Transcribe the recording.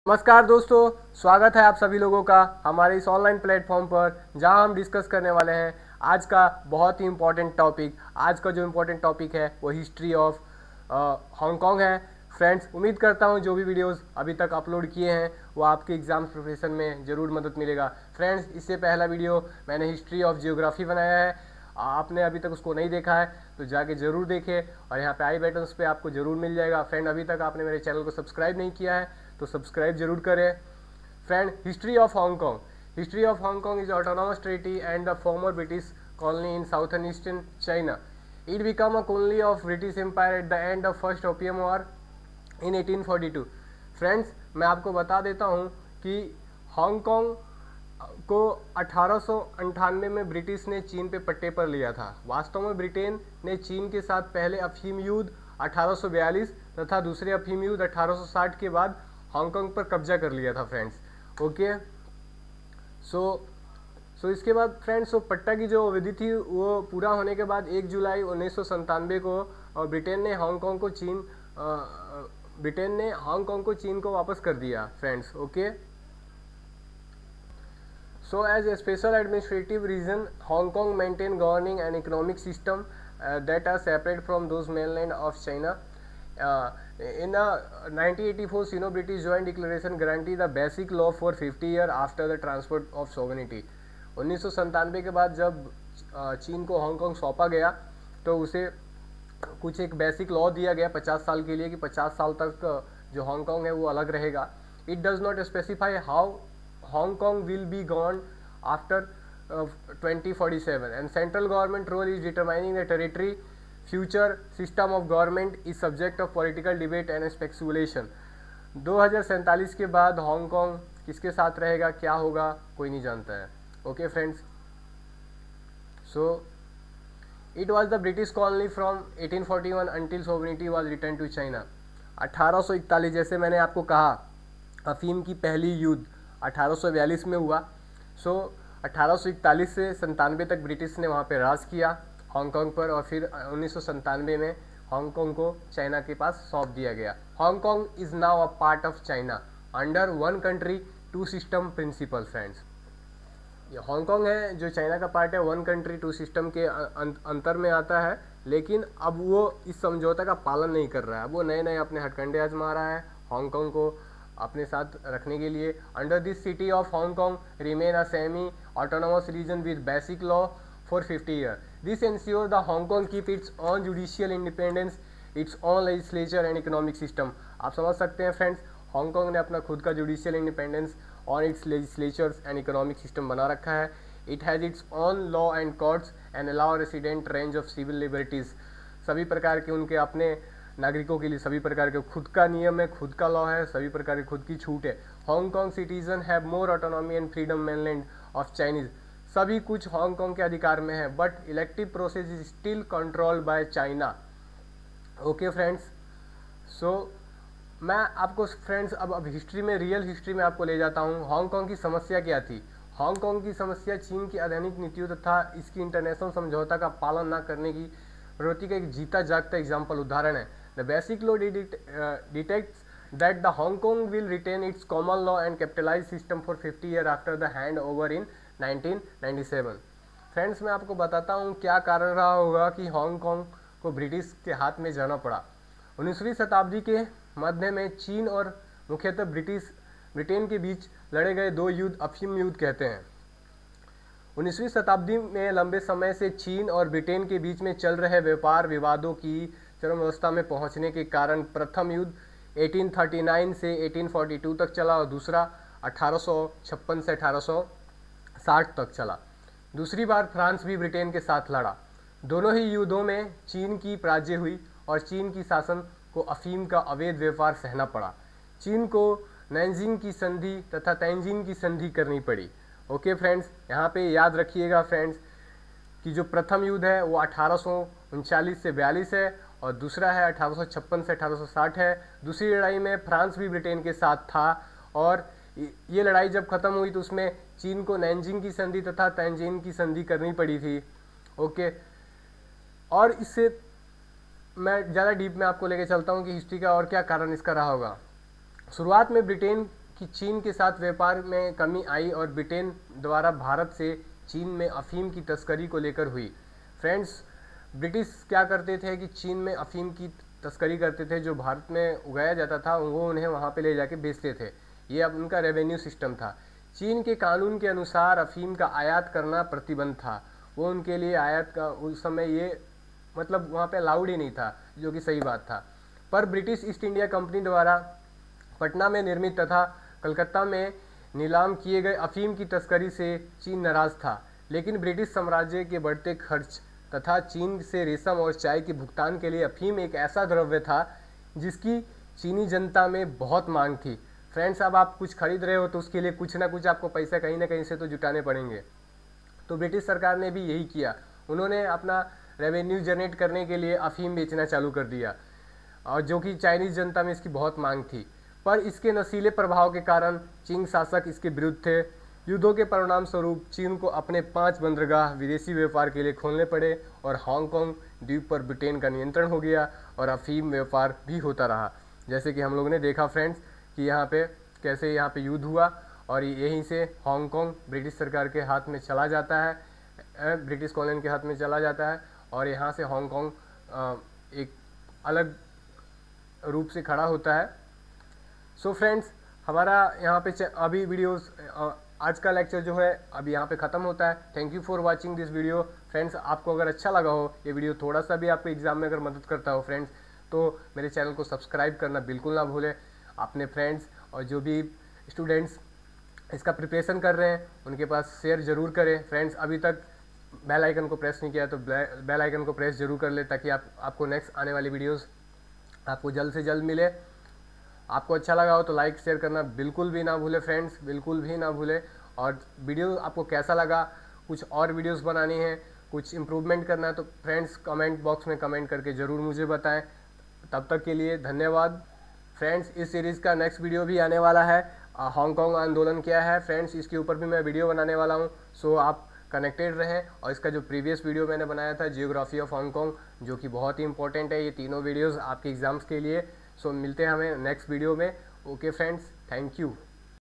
नमस्कार दोस्तों, स्वागत है आप सभी लोगों का हमारे इस ऑनलाइन प्लेटफॉर्म पर, जहां हम डिस्कस करने वाले हैं आज का बहुत ही इम्पोर्टेंट टॉपिक। आज का जो इम्पोर्टेंट टॉपिक है वो हिस्ट्री ऑफ हांगकांग है। फ्रेंड्स, उम्मीद करता हूं जो भी वीडियोस अभी तक अपलोड किए हैं वो आपके एग्जाम प्रिपरेशन में ज़रूर मदद मिलेगा। फ्रेंड्स, इससे पहला वीडियो मैंने हिस्ट्री ऑफ जियोग्राफी बनाया है। आपने अभी तक उसको नहीं देखा है तो जाके ज़रूर देखें, और यहाँ पे आई बटन्स पे आपको ज़रूर मिल जाएगा। फ्रेंड, अभी तक आपने मेरे चैनल को सब्सक्राइब नहीं किया है तो सब्सक्राइब जरूर करें। Friend, history of Hong Kong. History of Hong Kong is autonomous territory and the former British colony in southern eastern China. It become a colony of British empire at the end of first opium war in 1842। Friends, मैं आपको बता देता हूँ कि Hong Kong को 1898 में British ने चीन पे पट्टे पर लिया था। वास्तव में ब्रिटेन ने चीन के साथ पहले अफीम युद्ध 1842 तथा दूसरे अफीम युद्ध 1860 के बाद हांगकांग पर कब्जा कर लिया था। फ्रेंड्स, ओके, सो इसके बाद फ्रेंड्स, पट्टा की जो अवधि थी वो पूरा होने के बाद 1 जुलाई 1997 को ब्रिटेन ने हांगकांग को चीन को वापस कर दिया। Friends, okay, so as a special administrative region, Hong Kong maintain governing and economic system that are separate from those mainland of China. In the 1984 Sino-British Joint Declaration guarantee the basic law for 50 years after the transfer of sovereignty. 1997 के बाद जब चीन को Hong Kong सौंपा गया तो उसे कुछ एक बेसिक लॉ दिया गया 50 साल के लिए कि 50 साल तक जो हांगकांग है वो अलग रहेगा। It does not specify how Hong Kong will be gone after 2047, and central government role is determining the territory. Future system of government is subject of political debate and speculation. 2047 के बाद Hong Kong किसके साथ रहेगा, क्या होगा, कोई नहीं जानता है। Okay friends, so it was the British colony from 1841 until sovereignty was returned to China. 1841, जैसे मैंने आपको कहा, अफीम की पहली युद्ध 1842 में हुआ। 1841 से 97 तक ब्रिटिश ने वहाँ पे राज किया हांगकांग पर, और फिर 1997 में हांगकांग को चाइना के पास सौंप दिया गया। Hong Kong is now a part of China under one country two system principle. Friends, ये हांगकांग है जो चाइना का पार्ट है, वन कंट्री टू सिस्टम के अंतर में आता है, लेकिन अब वो इस समझौता का पालन नहीं कर रहा है। वो नए नए अपने हथकंडे आजमा रहा है हांगकांग को अपने साथ रखने के लिए। Under this city of Hong Kong remain a semi autonomous region with basic law for 50 year. This ensure the Hong Kong keep its own judicial independence, its own legislature and economic system. आप समझ सकते हैं फ्रेंड्स, हांगकांग ने अपना खुद का judicial independence और its legislatures and economic system बना रखा है। It has its own law and courts and allow resident range of civil liberties. सभी प्रकार के उनके अपने नागरिकों के लिए सभी प्रकार के खुद का नियम है, खुद का लॉ है, सभी प्रकार की खुद की छूट है। Hong Kong citizen have more autonomy and freedom mainland of Chinese. सभी कुछ हांगकांग के अधिकार में है, but elective process is still controlled by China. Okay friends, so मैं आपको फ्रेंड्स अब हिस्ट्री में, रियल हिस्ट्री में आपको ले जाता हूँ। हांगकांग की समस्या क्या थी? हांगकांग की समस्या चीन की अधैनिक नीतियों तथा इसकी इंटरनेशनल समझौता का पालन न करने की प्रवृत्ति का एक जीता जागता एग्जाम्पल उदाहरण है। The basic law detects that the Hong Kong will retain its common law and capitalized system for 50 years after the handover in 1997. Friends, मैं आपको बताता हूँ क्या कारण रहा होगा कि हांगकांग को ब्रिटिश के हाथ में जाना पड़ा। 19वीं शताब्दी के मध्य में चीन और मुख्यतः ब्रिटेन के बीच लड़े गए दो युद्ध अफीम युद्ध कहते हैं। 19वीं शताब्दी में लंबे समय से चीन और ब्रिटेन के बीच में चल रहे व्यापार विवादों की चरम अवस्था में पहुंचने के कारण प्रथम युद्ध 1839 से 1842 तक चला और दूसरा 1856 से 1860 तक चला। दूसरी बार फ्रांस भी ब्रिटेन के साथ लड़ा। दोनों ही युद्धों में चीन की पराजय हुई और चीन की शासन को अफीम का अवैध व्यापार सहना पड़ा। चीन को नैनजिंग की संधि तथा तैंजिन की संधि करनी पड़ी। ओके फ्रेंड्स, यहाँ पे याद रखिएगा फ्रेंड्स कि जो प्रथम युद्ध है वो 1839 से 42 है और दूसरा है 1856 से 1860 है। दूसरी लड़ाई में फ्रांस भी ब्रिटेन के साथ था और ये लड़ाई जब खत्म हुई तो उसमें चीन को नैनजिंग की संधि तथा तैंजिन की संधि करनी पड़ी थी। ओके, और इससे मैं ज़्यादा डीप में आपको लेके चलता हूँ कि हिस्ट्री का और क्या कारण इसका रहा होगा। शुरुआत में ब्रिटेन कि चीन के साथ व्यापार में कमी आई और ब्रिटेन द्वारा भारत से चीन में अफीम की तस्करी को लेकर हुई। फ्रेंड्स, ब्रिटिश क्या करते थे कि चीन में अफीम की तस्करी करते थे, जो भारत में उगाया जाता था वो उन्हें वहाँ पे ले जाके बेचते थे। ये अब उनका रेवेन्यू सिस्टम था। चीन के कानून के अनुसार अफीम का आयात करना प्रतिबंध था। वो उनके लिए आयात का उस समय ये मतलब वहाँ पे अलाउड ही नहीं था, जो कि सही बात था। पर ब्रिटिश ईस्ट इंडिया कंपनी द्वारा पटना में निर्मित तथा कलकत्ता में नीलाम किए गए अफीम की तस्करी से चीन नाराज था, लेकिन ब्रिटिश साम्राज्य के बढ़ते खर्च तथा चीन से रेशम और चाय के भुगतान के लिए अफीम एक ऐसा द्रव्य था जिसकी चीनी जनता में बहुत मांग थी। फ्रेंड्स, अब आप कुछ खरीद रहे हो तो उसके लिए कुछ ना कुछ आपको पैसा कहीं ना कहीं से तो जुटाने पड़ेंगे। तो ब्रिटिश सरकार ने भी यही किया। उन्होंने अपना रेवेन्यू जनरेट करने के लिए अफीम बेचना चालू कर दिया, और जो कि चाइनीज़ जनता में इसकी बहुत मांग थी। पर इसके नशीले प्रभाव के कारण चीन शासक इसके विरुद्ध थे। युद्धों के परिणाम स्वरूप चीन को अपने 5 बंदरगाह विदेशी व्यापार के लिए खोलने पड़े और हांगकांग द्वीप पर ब्रिटेन का नियंत्रण हो गया और अफीम व्यापार भी होता रहा। जैसे कि हम लोगों ने देखा फ्रेंड्स कि यहाँ पे कैसे यहाँ पे युद्ध हुआ और यहीं से हांगकांग ब्रिटिश सरकार के हाथ में चला जाता है, ब्रिटिश कॉलोनी के हाथ में चला जाता है, और यहाँ से हांगकांग एक अलग रूप से खड़ा होता है। सो फ्रेंड्स, हमारा यहाँ पे अभी वीडियोस आज का लेक्चर जो है अभी यहाँ पे ख़त्म होता है। Thank you for watching this video. Friends, आपको अगर अच्छा लगा हो ये वीडियो, थोड़ा सा भी आपको एग्जाम में अगर मदद करता हो फ्रेंड्स, तो मेरे चैनल को सब्सक्राइब करना बिल्कुल ना भूलें। अपने फ्रेंड्स और जो भी स्टूडेंट्स इसका प्रिपरेशन कर रहे हैं उनके पास शेयर ज़रूर करें। फ्रेंड्स, अभी तक बेल आइकन को प्रेस नहीं किया तो बेल आइकन को प्रेस जरूर कर ले, ताकि आपको नेक्स्ट आने वाली वीडियोस आपको जल्द से जल्द मिले। आपको अच्छा लगा हो तो लाइक शेयर करना बिल्कुल भी ना भूले फ्रेंड्स, बिल्कुल भी ना भूले। और वीडियो आपको कैसा लगा, कुछ और वीडियोस बनानी है, कुछ इम्प्रूवमेंट करना है तो फ्रेंड्स कमेंट बॉक्स में कमेंट करके ज़रूर मुझे बताएं। तब तक के लिए धन्यवाद। फ्रेंड्स, इस सीरीज़ का नेक्स्ट वीडियो भी आने वाला है, हांगकांग आंदोलन क्या है फ्रेंड्स, इसके ऊपर भी मैं वीडियो बनाने वाला हूँ। सो आप कनेक्टेड रहें। और इसका जो प्रीवियस वीडियो मैंने बनाया था जियोग्राफी ऑफ हांगकांग, जो कि बहुत ही इंपॉर्टेंट है, ये तीनों वीडियोस आपके एग्जाम्स के लिए। सो मिलते हैं हमें नेक्स्ट वीडियो में। Okay friends, thank you.